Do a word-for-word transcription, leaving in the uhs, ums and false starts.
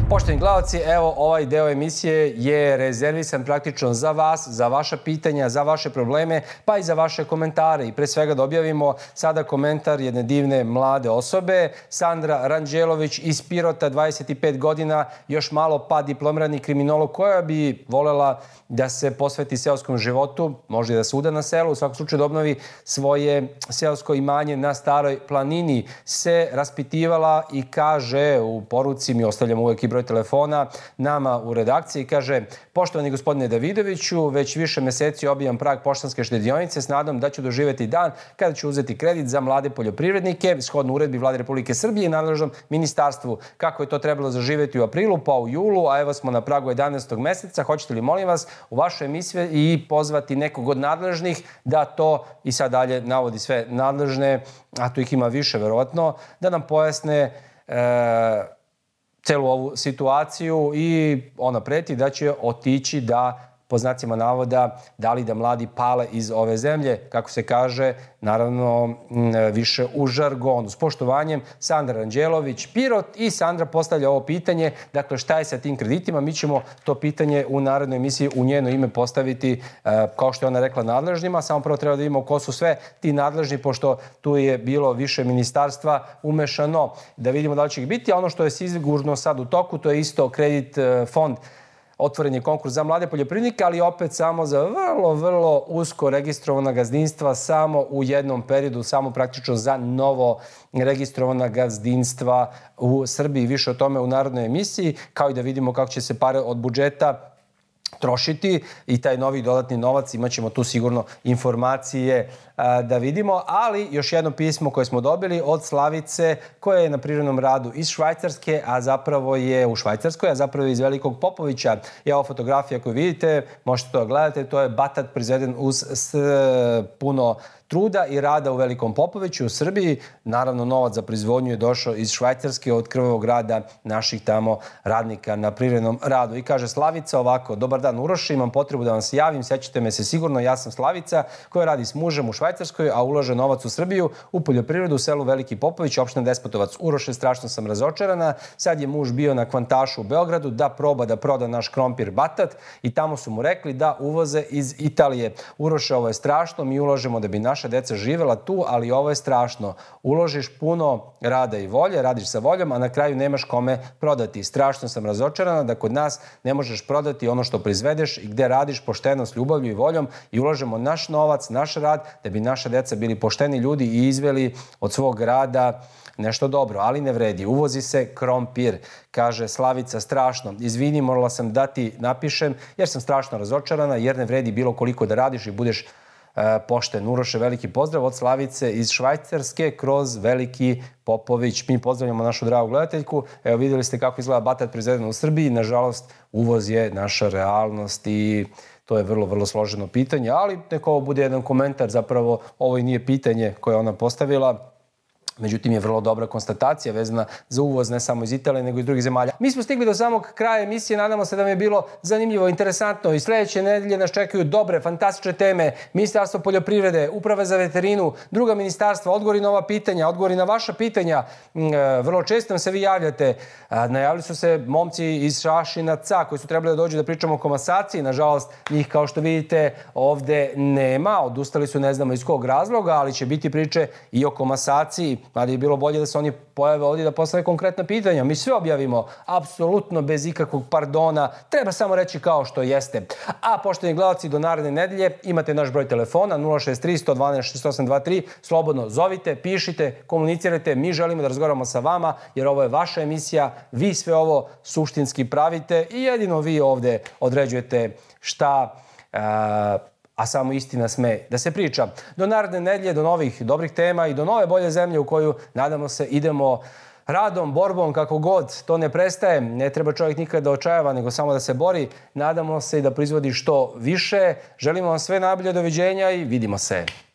Poštovani gledalci, evo ovaj deo emisije je rezervisan praktično za vas, za vaša pitanja, za vaše probleme, pa i za vaše komentare. I pre svega da objavimo sada komentar jedne divne mlade osobe, Sandra Ranđelović iz Pirota, dvadeset pet godina, još malo pa diplomirani kriminolog, koja bi volela da se posveti seoskom životu, možda i da se uda na selu, u svakom slučaju da obnovi svoje seosko imanje na Staroj planini, se raspitivala i kaže u poruci, mi ostavljamo uvek i broj telefona nama u redakciji, kaže: poštovani gospodine Davidoviću, već više meseci obijam prag poštanske štedionice s nadom da ću doživeti dan kada ću uzeti kredit za mlade poljoprivrednike, shodno uredbi Vlade Republike Srbije i nadležnom ministarstvu. Kako je to trebalo zaživeti u aprilu, pa u julu, a evo smo na pragu jedanaestog meseca. Hoćete li, molim vas, u vašoj emisiji i pozvati nekog od nadležnih da to, i sad dalje navodi sve nadležne, a tu ih ima više verovatno, da nam pojasne e, celu ovu situaciju, i ona preti da će otići da, po znacima navoda, da li da mladi pale iz ove zemlje, kako se kaže, naravno više u žargonu. S poštovanjem, Sandra Ranđelović, Pirot. I Sandra postavlja ovo pitanje, dakle šta je sa tim kreditima? Mi ćemo to pitanje u narednoj emisiji u njeno ime postaviti, kao što je ona rekla, nadležnima. Samo prvo treba da vidimo ko su sve ti nadležni, pošto tu je bilo više ministarstva umešano, da vidimo da li će ih biti. A ono što je sigurno sad u toku, to je isto kredit fond. Otvoren je konkurs za mlade poljoprivrednike, ali opet samo za vrlo, vrlo usko registrovana gazdinstva, samo u jednom periodu, samo praktično za novo registrovana gazdinstva u Srbiji. Više o tome u narodnoj emisiji, kao i da vidimo kako će se pare od budžeta trošiti i taj novi dodatni novac. Imaćemo tu sigurno informacije da vidimo, ali još jedno pismo koje smo dobili od Slavice, koja je na privrednom radu iz Švajcarske, a zapravo je u Švajcarskoj, a zapravo je iz Velikog Popovića. I ova fotografija koju vidite, možete to gledati, to je batat proizveden uz puno truda i rada u Velikom Popoviću u Srbiji. Naravno, novac za proizvodnju je došao iz Švajcarske od krvavog rada naših tamo radnika na privrednom radu. I kaže Slavica ovako: dobar dan Uroše, imam potrebu da vam se javim, sećate me se sigurno, ja sam Slavica koja radi s mužem u Švajcarskoj, a ulaže novac u Srbiju, u poljoprivredu u selu Veliki Popović, opština Despotovac. Uroše, strašno sam razočarana, sad je muž bio na Kvantašu u Beogradu da proba da proda naš krompir batat i tamo su mu rekli da uvoze iz Italije. Uroše, ovo je strašno, mi ulažemo da bi naša deca živela tu, ali ovo je strašno. Uložiš puno rada i volje, radiš sa voljom, a na kraju nemaš kome prodati. Strašno sam razočarana da kod nas ne možeš prodati ono što proizvedeš i gde radiš pošteno s ljubavlju i voljom i ulažemo naš novac, naš rad, da bi naša deca bili pošteni ljudi i izveli od svog rada nešto dobro, ali ne vredi. Uvozi se krompir, kaže Slavica, strašno. Izvini, morala sam da ti napišem jer sam strašno razočarana, jer ne vredi bilo koliko da radiš i budeš pošten. Uroše, veliki pozdrav od Slavice iz Švajcarske kroz Veliki Popović. Mi pozdravljamo našu dragu gledateljku. Evo, vidjeli ste kako izgleda batat proizveden u Srbiji. Nažalost, uvoz je naša realnost i to je vrlo, vrlo složeno pitanje, ali neko ovo bude jedan komentar. Zapravo, ovo i nije pitanje koje ona postavila. Međutim, je vrlo dobra konstatacija vezana za uvoz ne samo iz Italije, nego i iz drugih zemalja. Mi smo stigli do samog kraja emisije, nadamo se da vam je bilo zanimljivo, interesantno, i sledeće nedelje nas čekaju dobre, fantastične teme. Ministarstvo poljoprivrede, Uprava za veterinu, druga ministarstva, odgovori na ova pitanja, odgovori na vaša pitanja. Vrlo često nam se vi javljate. Najavili su se momci iz Šašinaca koji su trebali da dođu da pričamo o komasaciji. Nažalost, njih, kao što vidite, ovde nema. Odustali su, ne znamo iz kog razloga, ali će biti priče i o komasaciji. Ali je bilo bolje da se oni pojave ovdje da postave konkretna pitanja. Mi sve objavimo, apsolutno bez ikakvog pardona. Treba samo reći kao što jeste. A poštovani gledalci, do naredne nedelje imate naš broj telefona nula šest tri, sto dvanaest, šezdeset osam dvadeset tri. Slobodno zovite, pišite, komunicirajte. Mi želimo da razgovaramo sa vama jer ovo je vaša emisija. Vi sve ovo suštinski pravite i jedino vi ovdje određujete šta a samo istina sme da se priča. Do naredne nedelje, do novih dobrih tema i do nove bolje zemlje u koju, nadamo se, idemo radom, borbom, kako god, to ne prestaje. Ne treba čovjek nikada da očajava, nego samo da se bori. Nadamo se i da proizvodi što više. Želimo vam sve najbolje, doviđenja i vidimo se.